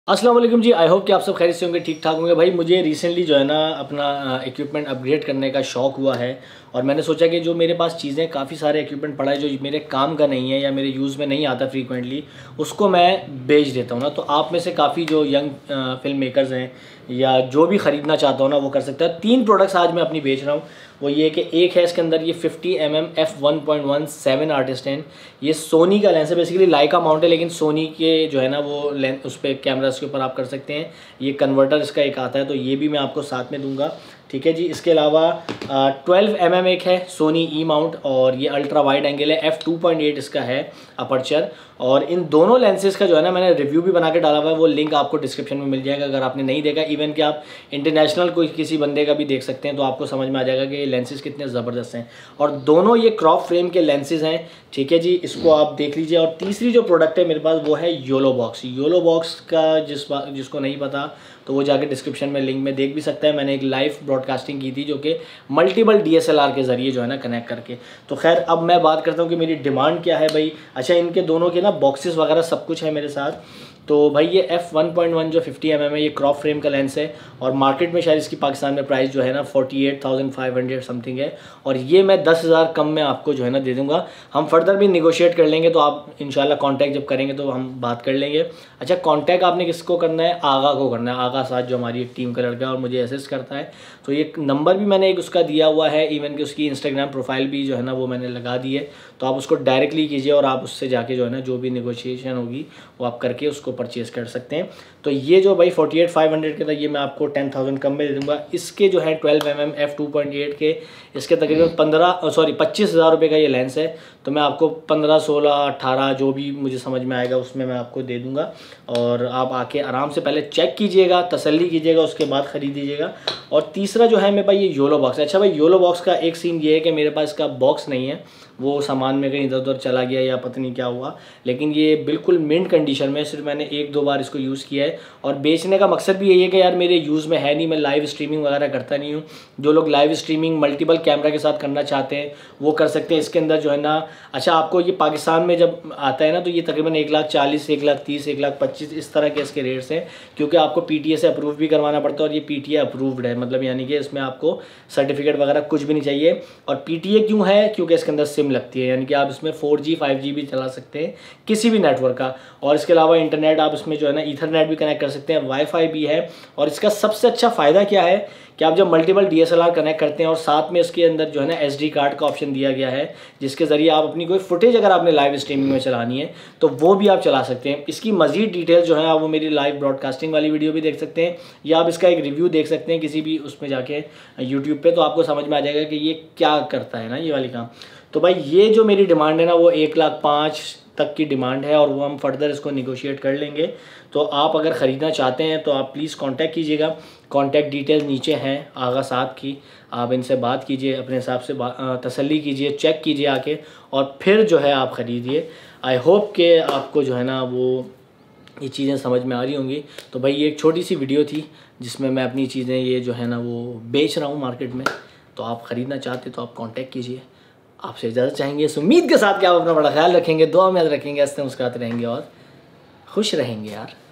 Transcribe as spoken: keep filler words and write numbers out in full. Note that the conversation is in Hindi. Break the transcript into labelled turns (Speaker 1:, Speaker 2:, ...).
Speaker 1: अस्सलाम वालेकुम जी। आई होप कि आप सब खैरियत से होंगे, ठीक ठाक होंगे। भाई मुझे रिसेंटली जो है ना अपना इक्विपमेंट अपग्रेड करने का शौक़ हुआ है और मैंने सोचा कि जो मेरे पास चीज़ें काफ़ी सारे इक्विपमेंट पड़ा है जो मेरे काम का नहीं है या मेरे यूज़ में नहीं आता फ्रीक्वेंटली, उसको मैं बेच देता हूँ ना। तो आप में से काफ़ी जो यंग फिल्म मेकर्स हैं या जो भी ख़रीदना चाहता हूँ ना वो कर सकता है। तीन प्रोडक्ट्स आज मैं अपनी बेच रहा हूँ। वो ये कि एक है इसके अंदर ये fifty M M F one point one seven artist हैं। ये सोनी का लेंस है, बेसिकली लाइका माउंट है लेकिन सोनी के जो है ना वो लेंस उस पर कैमरास के ऊपर आप कर सकते हैं। ये कन्वर्टर इसका एक आता है तो ये भी मैं आपको साथ में दूंगा, ठीक है जी। इसके अलावा ट्वेल्व एम एम एक है सोनी ई माउंट और ये अल्ट्रा वाइड एंगल है, एफ टू पॉइंट एट इसका है अपर्चर। और इन दोनों लेंसेज का जो है ना मैंने रिव्यू भी बना के डाला हुआ है, वो लिंक आपको डिस्क्रिप्शन में मिल जाएगा अगर आपने नहीं देखा। इवन कि आप इंटरनेशनल कोई किसी बंदे का भी देख सकते हैं तो आपको समझ में आ जाएगा कि ये लेंसेज कितने ज़बरदस्त हैं। और दोनों ये क्रॉप फ्रेम के लेंसेज हैं, ठीक है जी। इसको आप देख लीजिए। और तीसरी जो प्रोडक्ट है मेरे पास वो है योलो बॉक्स। योलो बॉक्स का जिस जिसको नहीं पता तो वो जाके डिस्क्रिप्शन में लिंक में देख भी सकता है। मैंने एक लाइव ब्रॉडकास्टिंग की थी जो कि मल्टीपल डीएसएलआर के ज़रिए जो है ना कनेक्ट करके। तो खैर अब मैं बात करता हूँ कि मेरी डिमांड क्या है भाई। अच्छा, इनके दोनों के ना बॉक्सेस वगैरह सब कुछ है मेरे साथ। तो भाई ये एफ वन पॉइंट वन जो फिफ्टी एम एम है, ये क्रॉप फ्रेम का लेंस है और मार्केट में शायद इसकी पाकिस्तान में प्राइस जो है ना forty eight thousand five hundred something है। और ये मैं दस हज़ार कम में आपको जो है ना दे दूँगा। हम फर्दर भी निगोशिएट कर लेंगे तो आप इंशाल्लाह कांटेक्ट जब करेंगे तो हम बात कर लेंगे। अच्छा, कांटेक्ट आपने किसको करना है? आगा को करना है। आगा साथ जो हमारी एक टीम का लड़का है और मुझे असिस्ट करता है। तो ये नंबर भी मैंने एक उसका दिया हुआ है, इवन कि उसकी इंस्टाग्राम प्रोफाइल भी जो है ना वो मैंने लगा दी है। तो आप उसको डायरेक्टली कीजिए और आप उससे जाके जो है ना जो भी निगोशिएशन होगी वो आप करके उसको परचेज़ कर सकते हैं। तो ये जो भाई फोर्टी एट फाइव हंड्रेड के था ये मैं आपको टेन थाउजेंड कम में दे दूँगा। इसके जो है twelve M M F two point eight के इसके तकरीबन पंद्रह सॉरी पच्चीस हज़ार रुपये का ये लेंस है। तो मैं आपको पंद्रह सोलह अट्ठारह जो भी मुझे समझ में आएगा उसमें मैं आपको दे दूँगा। और आप आके आराम से पहले चेक कीजिएगा, तसल्ली कीजिएगा, उसके बाद ख़रीद दीजिएगा। और तीसरा जो है मेरे पास ये योलो बॉक्स है। अच्छा भाई, योलो बॉक्स का एक सीन ये है कि मेरे पास इसका बॉक्स नहीं है, वो सामान में कहीं इधर उधर चला गया या पता नहीं क्या हुआ, लेकिन ये बिल्कुल मिंट कंडीशन में, सिर्फ मैंने एक दो बार इसको यूज़ किया है। और बेचने का मकसद भी यही है कि यार मेरे यूज़ में है नहीं, मैं लाइव स्ट्रीमिंग वगैरह करता नहीं हूँ। जो लोग लाइव स्ट्रीमिंग मल्टीपल कैमरा के साथ करना चाहते हैं वो कर सकते हैं। इसके अंदर जो है ना, अच्छा आपको ये पाकिस्तान में जब आता है ना तो ये तकरीबन एक लाख चालीस, एक लाख तीस, एक लाख पच्चीस इस तरह के इसके रेट्स हैं, क्योंकि आपको पी टी ए से अप्रूव भी करवाना पड़ता है। और ये पी टी ए अप्रूव्ड है, मतलब यानी कि इसमें आपको सर्टिफिकेट वगैरह कुछ भी नहीं चाहिए। और पी टी ए क्यों है? क्योंकि इसके अंदर सिम लगती है, यानी कि आप इसमें फोर जी फाइव जी भी चला सकते हैं किसी भी नेटवर्क का। और इसके अलावा इंटरनेट आप इसमें जो है ना ईथरनेट भी कनेक्ट कर सकते हैं, वाईफाई भी है। और इसका सबसे अच्छा फ़ायदा क्या है कि आप जब मल्टीपल डीएसएलआर कनेक्ट करते हैं और साथ में इसके अंदर जो है ना एसडी कार्ड का ऑप्शन दिया गया है, जिसके ज़रिए आप अपनी कोई फुटेज अगर आपने लाइव स्ट्रीमिंग में चलानी है तो वो भी आप चला सकते हैं। इसकी मज़ीद डिटेल जो है आप वो मेरी लाइव ब्रॉडकास्टिंग वाली वीडियो भी देख सकते हैं या आप इसका एक रिव्यू देख सकते हैं किसी भी उसमें जाके यूट्यूब पे, तो आपको समझ में आ जाएगा कि ये क्या करता है ना ये वाली काम। तो भाई ये जो मेरी डिमांड है ना वो एक लाख पाँच तक की डिमांड है और वो हम फर्दर इसको निगोशिएट कर लेंगे। तो आप अगर ख़रीदना चाहते हैं तो आप प्लीज़ कांटेक्ट कीजिएगा। कांटेक्ट डिटेल नीचे हैं आगा साहब की, आप इनसे बात कीजिए, अपने हिसाब से तसल्ली कीजिए, चेक कीजिए आके और फिर जो है आप ख़रीदिए। आई होप कि आपको जो है ना वो ये चीज़ें समझ में आ रही होंगी। तो भाई ये एक छोटी सी वीडियो थी जिसमें मैं अपनी चीज़ें ये जो है ना वो बेच रहा हूँ मार्केट में। तो आप ख़रीदना चाहते तो आप कॉन्टेक्ट कीजिए। आपसे इजाज़त चाहेंगे इस उम्मीद के साथ कि आप अपना बड़ा ख्याल रखेंगे, दुआ में याद रखेंगे, हंसते मुस्कुराते रहेंगे और खुश रहेंगे यार।